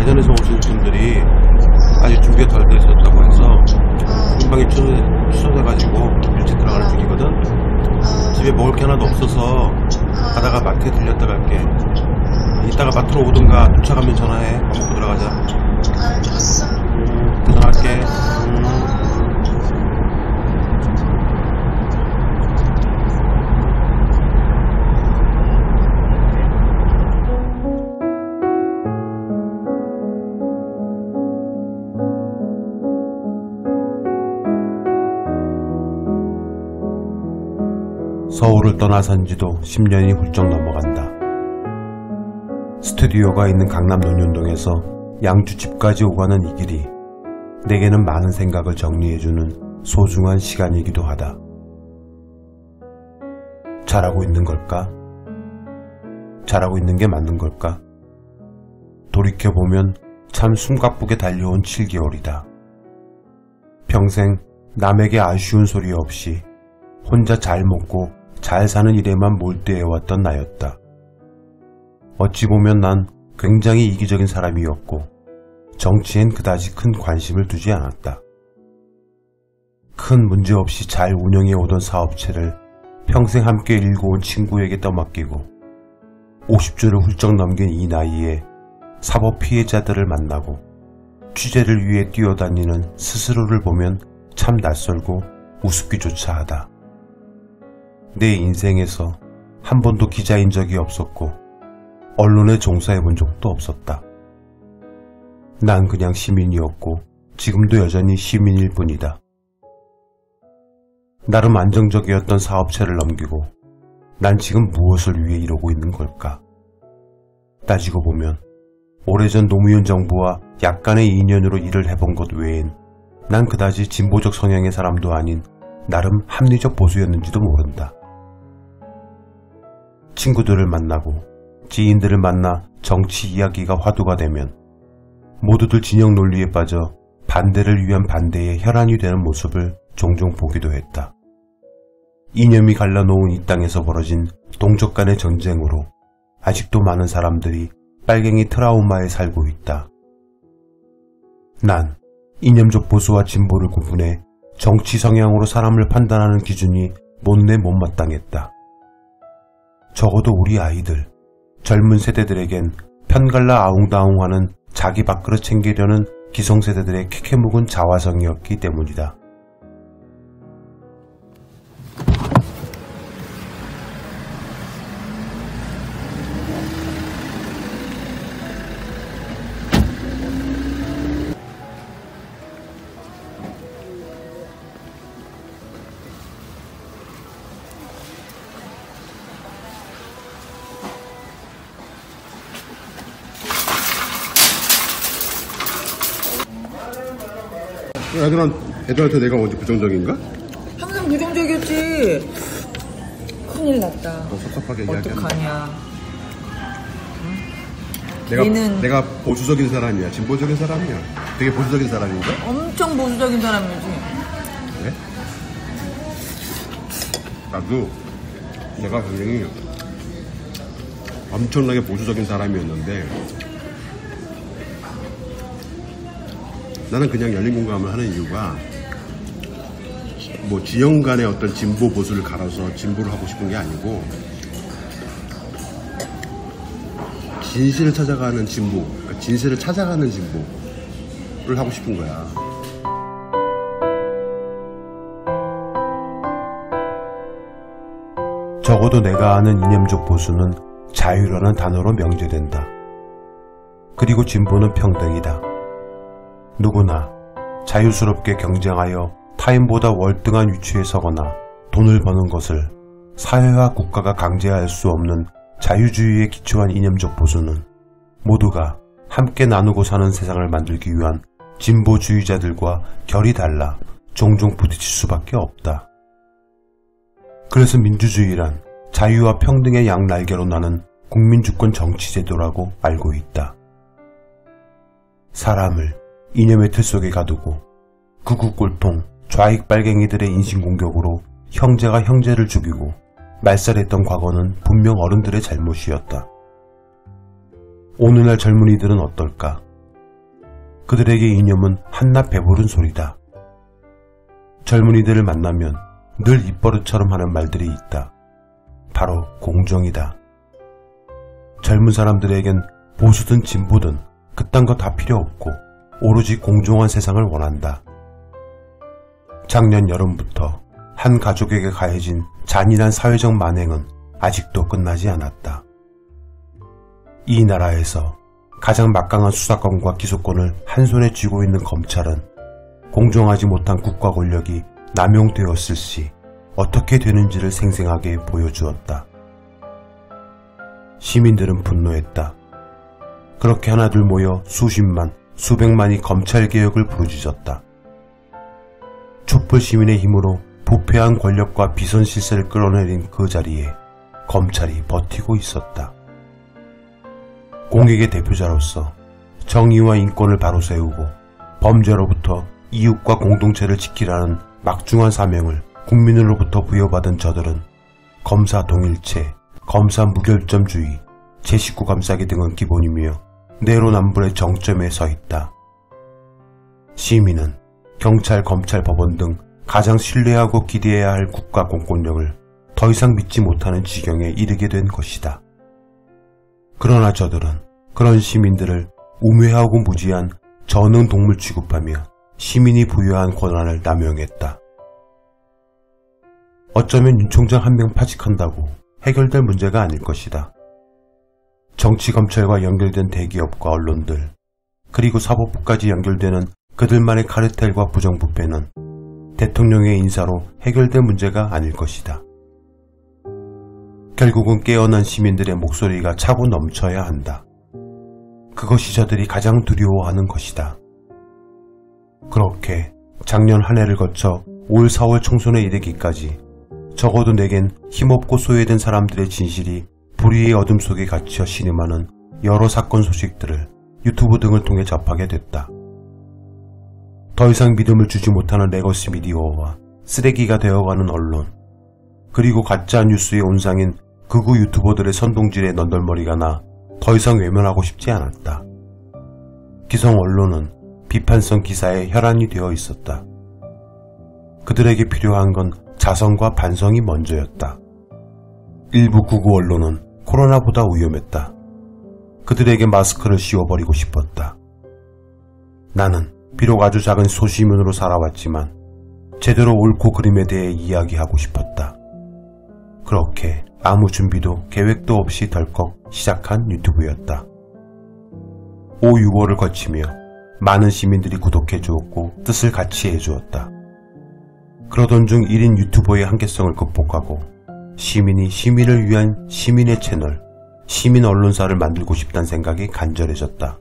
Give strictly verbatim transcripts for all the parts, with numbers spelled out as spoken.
대전에서 오신 분들이 아직 준비가 덜 돼 있었다고 해서 금방에 추천해가지고 일찍 들어가는 중이거든. 집에 먹을 게 하나도 없어서 가다가 마트에 들렸다 갈게. 이따가 마트로 오든가 도착하면 전화해. 밥 먹고 들어가자. 알겠어. 음, 전화할게. 음. 서울을 떠나선 지도 십 년이 훌쩍 넘어간다. 스튜디오가 있는 강남 논현동에서 양주 집까지 오가는 이 길이 내게는 많은 생각을 정리해주는 소중한 시간이기도 하다. 잘하고 있는 걸까? 잘하고 있는 게 맞는 걸까? 돌이켜보면 참 숨가쁘게 달려온 칠 개월이다. 평생 남에게 아쉬운 소리 없이 혼자 잘 먹고 잘 사는 일에만 몰두해왔던 나였다. 어찌 보면 난 굉장히 이기적인 사람이었고 정치엔 그다지 큰 관심을 두지 않았다. 큰 문제 없이 잘 운영해오던 사업체를 평생 함께 일궈온 친구에게 떠맡기고 오십 주를 훌쩍 넘긴 이 나이에 사법 피해자들을 만나고 취재를 위해 뛰어다니는 스스로를 보면 참 낯설고 우습기조차 하다. 내 인생에서 한 번도 기자인 적이 없었고 언론에 종사해본 적도 없었다. 난 그냥 시민이었고 지금도 여전히 시민일 뿐이다. 나름 안정적이었던 사업체를 넘기고 난 지금 무엇을 위해 이러고 있는 걸까? 따지고 보면 오래전 노무현 정부와 약간의 인연으로 일을 해본 것 외엔 난 그다지 진보적 성향의 사람도 아닌 나름 합리적 보수였는지도 모른다. 친구들을 만나고 지인들을 만나 정치 이야기가 화두가 되면 모두들 진영 논리에 빠져 반대를 위한 반대에 혈안이 되는 모습을 종종 보기도 했다. 이념이 갈라놓은 이 땅에서 벌어진 동족 간의 전쟁으로 아직도 많은 사람들이 빨갱이 트라우마에 살고 있다. 난 이념적 보수와 진보를 구분해 정치 성향으로 사람을 판단하는 기준이 못내 못마땅했다. 적어도 우리 아이들, 젊은 세대들에겐 편갈라 아웅다웅하는 자기 밥그릇 챙기려는 기성세대들의 캐캐묵은 자화성이었기 때문이다. 애들한, 애들한테 내가 언제 부정적인가? 항상 부정적이었지. 큰일 났다. 너 섭섭하게 이야기한다. 어떡하냐. 응? 내가, 걔는 내가 보수적인 사람이야? 진보적인 사람이야? 되게 보수적인 사람인가? 엄청 보수적인 사람이지. 그래? 나도 내가 굉장히 엄청나게 보수적인 사람이었는데 나는 그냥 열린 공감을 하는 이유가 뭐 지형 간의 어떤 진보 보수를 갈아서 진보를 하고 싶은 게 아니고 진실을 찾아가는 진보, 그러니까 진실을 찾아가는 진보를 하고 싶은 거야. 적어도 내가 아는 이념적 보수는 자유라는 단어로 명제된다. 그리고 진보는 평등이다. 누구나 자유스럽게 경쟁하여 타인보다 월등한 위치에 서거나 돈을 버는 것을 사회와 국가가 강제할 수 없는 자유주의에 기초한 이념적 보수는 모두가 함께 나누고 사는 세상을 만들기 위한 진보주의자들과 결이 달라 종종 부딪힐 수밖에 없다. 그래서 민주주의란 자유와 평등의 양날개로 나는 국민주권 정치제도라고 알고 있다. 사람을 이념의 틀 속에 가두고 극우꼴통 좌익 빨갱이들의 인신공격으로 형제가 형제를 죽이고 말살했던 과거는 분명 어른들의 잘못이었다. 오늘날 젊은이들은 어떨까? 그들에게 이념은 한낱 배부른 소리다. 젊은이들을 만나면 늘 입버릇처럼 하는 말들이 있다. 바로 공정이다. 젊은 사람들에겐 보수든 진보든 그딴 거 다 필요 없고 오로지 공정한 세상을 원한다. 작년 여름부터 한 가족에게 가해진 잔인한 사회적 만행은 아직도 끝나지 않았다. 이 나라에서 가장 막강한 수사권과 기소권을 한 손에 쥐고 있는 검찰은 공정하지 못한 국가 권력이 남용되었을 시 어떻게 되는지를 생생하게 보여주었다. 시민들은 분노했다. 그렇게 하나둘 모여 수십만, 수백만이 검찰개혁을 부르짖었다. 촛불 시민의 힘으로 부패한 권력과 비선실세를 끌어내린 그 자리에 검찰이 버티고 있었다. 공익의 대표자로서 정의와 인권을 바로 세우고 범죄로부터 이웃과 공동체를 지키라는 막중한 사명을 국민으로부터 부여받은 저들은 검사 동일체, 검사 무결점주의, 제식구 감싸기 등은 기본이며 내로남불의 정점에 서 있다. 시민은 경찰, 검찰, 법원 등 가장 신뢰하고 기대해야 할 국가 공권력을 더 이상 믿지 못하는 지경에 이르게 된 것이다. 그러나 저들은 그런 시민들을 우매하고 무지한 전능 동물 취급하며 시민이 부여한 권한을 남용했다. 어쩌면 윤 총장 한 명 파직한다고 해결될 문제가 아닐 것이다. 정치검찰과 연결된 대기업과 언론들, 그리고 사법부까지 연결되는 그들만의 카르텔과 부정부패는 대통령의 인사로 해결될 문제가 아닐 것이다. 결국은 깨어난 시민들의 목소리가 차고 넘쳐야 한다. 그것이 저들이 가장 두려워하는 것이다. 그렇게 작년 한 해를 거쳐 올 사월 총선에 이르기까지 적어도 내겐 힘없고 소외된 사람들의 진실이 불의의 어둠 속에 갇혀 신음하는 여러 사건 소식들을 유튜브 등을 통해 접하게 됐다. 더 이상 믿음을 주지 못하는 레거시 미디어와 쓰레기가 되어가는 언론, 그리고 가짜 뉴스의 온상인 극우 유튜버들의 선동질에 넌덜머리가 나 더 이상 외면하고 싶지 않았다. 기성 언론은 비판성 기사에 혈안이 되어 있었다. 그들에게 필요한 건 자성과 반성이 먼저였다. 일부 극우 언론은 코로나보다 위험했다. 그들에게 마스크를 씌워버리고 싶었다. 나는 비록 아주 작은 소시민으로 살아왔지만 제대로 옳고 그름에 대해 이야기하고 싶었다. 그렇게 아무 준비도 계획도 없이 덜컥 시작한 유튜브였다. 오, 유월을 거치며 많은 시민들이 구독해 주었고 뜻을 같이 해주었다. 그러던 중 일 인 유튜버의 한계성을 극복하고 시민이 시민을 위한 시민의 채널, 시민 언론사를 만들고 싶다는 생각이 간절해졌다.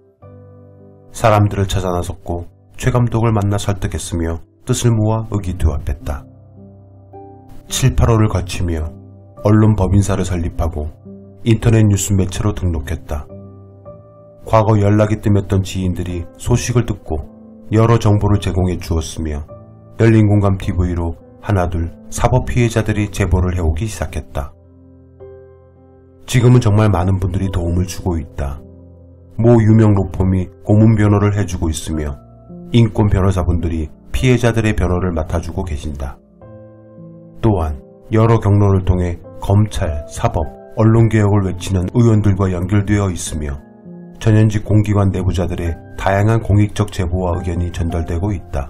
사람들을 찾아 나섰고 최 감독을 만나 설득했으며 뜻을 모아 의기투합했다. 칠, 팔월을 거치며 언론 법인사를 설립하고 인터넷 뉴스 매체로 등록했다. 과거 연락이 뜸했던 지인들이 소식을 듣고 여러 정보를 제공해 주었으며 열린공감 티비로 하나둘 사법 피해자들이 제보를 해오기 시작했다. 지금은 정말 많은 분들이 도움을 주고 있다. 모 유명 로펌이 고문 변호를 해주고 있으며 인권 변호사분들이 피해자들의 변호를 맡아주고 계신다. 또한 여러 경로를 통해 검찰, 사법, 언론개혁을 외치는 의원들과 연결되어 있으며 전현직 공기관 내부자들의 다양한 공익적 제보와 의견이 전달되고 있다.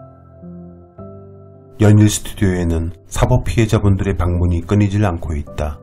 연일 스튜디오에는 사법 피해자분들의 방문이 끊이질 않고 있다.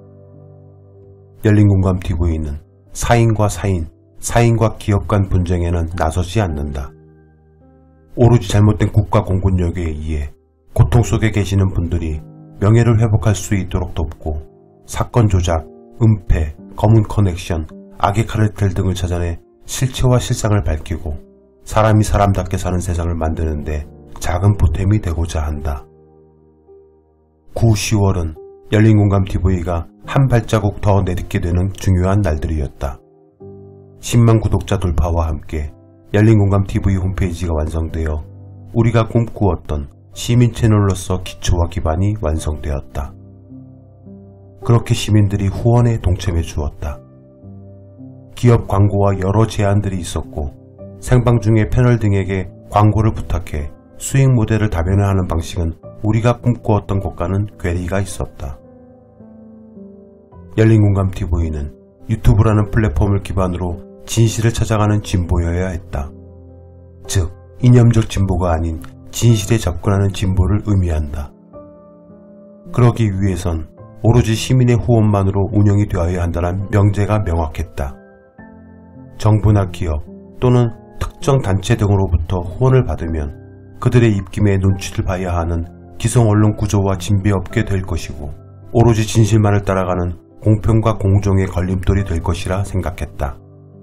열린공감 티비는 사인과 사인, 사인과 기업 간 분쟁에는 나서지 않는다. 오로지 잘못된 국가 공권력에 의해 고통 속에 계시는 분들이 명예를 회복할 수 있도록 돕고 사건 조작, 은폐, 검은 커넥션, 악의 카르텔 등을 찾아내 실체와 실상을 밝히고 사람이 사람답게 사는 세상을 만드는데 작은 보탬이 되고자 한다. 구, 시월은 열린공감 티비가 한 발자국 더 내딛게 되는 중요한 날들이었다. 십만 구독자 돌파와 함께 열린공감 티비 홈페이지가 완성되어 우리가 꿈꾸었던 시민 채널로서 기초와 기반이 완성되었다. 그렇게 시민들이 후원에 동참해 주었다. 기업 광고와 여러 제안들이 있었고 생방 중에 패널 등에게 광고를 부탁해 수익 모델을 다변을 하는 방식은 우리가 꿈꾸었던 것과는 괴리가 있었다. 열린공감 티비는 유튜브라는 플랫폼을 기반으로 진실을 찾아가는 진보여야 했다. 즉, 이념적 진보가 아닌 진실에 접근하는 진보를 의미한다. 그러기 위해선 오로지 시민의 후원만으로 운영이 되어야 한다는 명제가 명확했다. 정부나 기업 또는 특정 단체 등으로부터 후원을 받으면 그들의 입김에 눈치를 봐야 하는 기성 언론 구조와 진배 없게 될 것이고 오로지 진실만을 따라가는 공평과 공정의 걸림돌이 될 것이라 생각했다.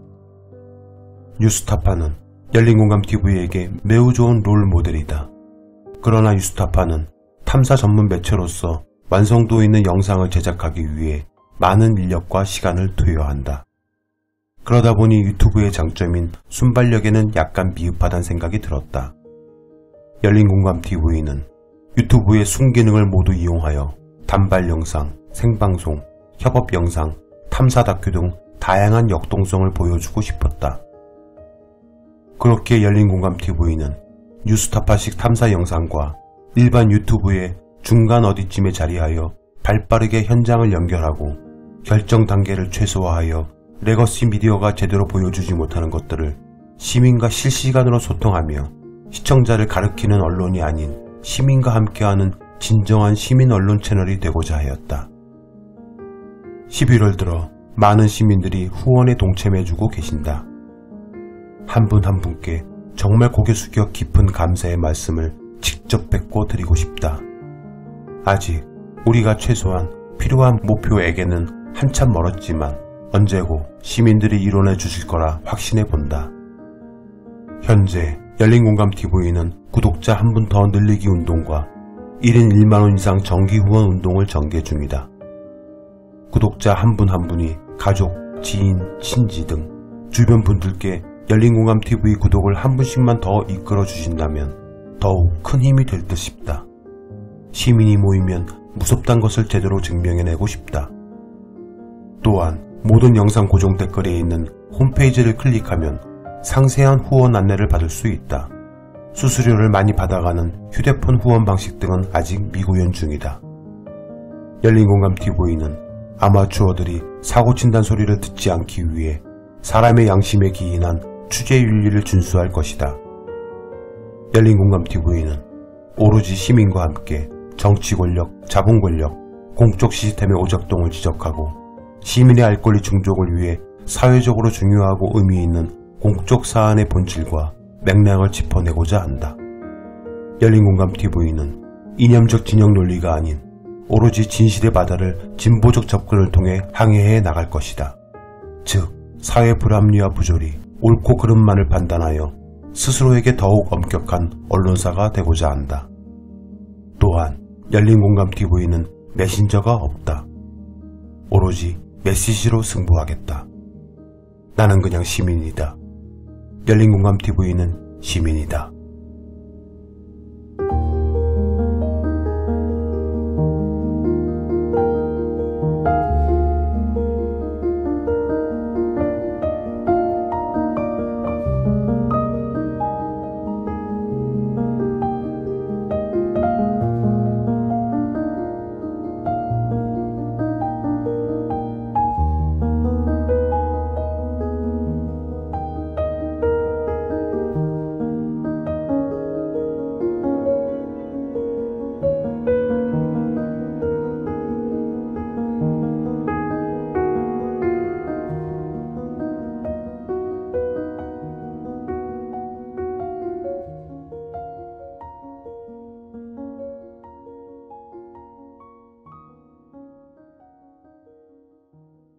뉴스타파는 열린공감 티비에게 매우 좋은 롤 모델이다. 그러나 뉴스타파는 탐사 전문 매체로서 완성도 있는 영상을 제작하기 위해 많은 인력과 시간을 투여한다. 그러다 보니 유튜브의 장점인 순발력에는 약간 미흡하다는 생각이 들었다. 열린공감 티비는 유튜브의 순기능을 모두 이용하여 단발 영상, 생방송, 협업 영상, 탐사 다큐 등 다양한 역동성을 보여주고 싶었다. 그렇게 열린공감 티비는 뉴스타파식 탐사 영상과 일반 유튜브의 중간 어디쯤에 자리하여 발빠르게 현장을 연결하고 결정 단계를 최소화하여 레거시 미디어가 제대로 보여주지 못하는 것들을 시민과 실시간으로 소통하며 시청자를 가리키는 언론이 아닌 시민과 함께하는 진정한 시민 언론 채널이 되고자 하였다. 십일월 들어 많은 시민들이 후원에 동참해주고 계신다. 한 분 한 분께 정말 고개 숙여 깊은 감사의 말씀을 직접 뵙고 드리고 싶다. 아직 우리가 최소한 필요한 목표에게는 한참 멀었지만 언제고 시민들이 이뤄내 주실 거라 확신해 본다. 현재 열린공감 티비는 구독자 한 분 더 늘리기 운동과 일 인 일만 원 이상 정기 후원 운동을 전개 중이다. 구독자 한 분 한 분이 가족, 지인, 친지 등 주변 분들께 열린공감 티비 구독을 한 분씩만 더 이끌어 주신다면 더욱 큰 힘이 될 듯 싶다. 시민이 모이면 무섭단 것을 제대로 증명해내고 싶다. 또한 모든 영상 고정 댓글에 있는 홈페이지를 클릭하면 상세한 후원 안내를 받을 수 있다. 수수료를 많이 받아가는 휴대폰 후원 방식 등은 아직 미구현 중이다. 열린공감 티비는 아마추어들이 사고친단 소리를 듣지 않기 위해 사람의 양심에 기인한 취재윤리를 준수할 것이다. 열린공감 티비는 오로지 시민과 함께 정치 권력, 자본 권력, 공적 시스템의 오작동을 지적하고 시민의 알 권리 충족을 위해 사회적으로 중요하고 의미 있는 공적 사안의 본질과 맥락을 짚어내고자 한다. 열린공감 티비는 이념적 진영 논리가 아닌 오로지 진실의 바다를 진보적 접근을 통해 항해해 나갈 것이다. 즉, 사회 불합리와 부조리, 옳고 그름만을 판단하여 스스로에게 더욱 엄격한 언론사가 되고자 한다. 또한 열린공감 티비는 메신저가 없다. 오로지 메시지로 승부하겠다. 나는 그냥 시민이다. 열린공감 티비는 시민이다.